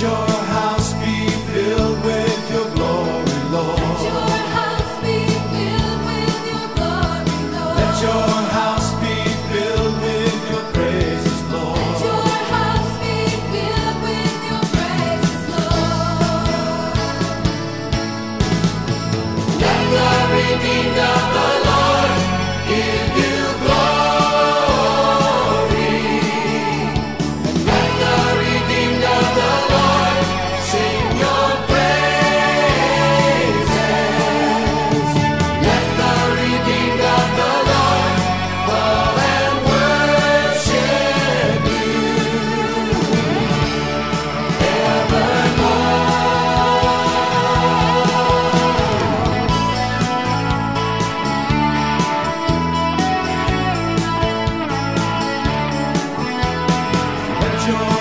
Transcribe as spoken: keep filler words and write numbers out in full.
your house be filled with your glory, Lord. Let your house be filled with your glory, Lord. Let your house be filled with your praises, Lord. Let your house be filled with your praises, Lord. Let the redeemed of the Lord give you glory. Let the redeemed of the Lord sing your praises. Let the redeemed of the Lord fall and worship you evermore. Let your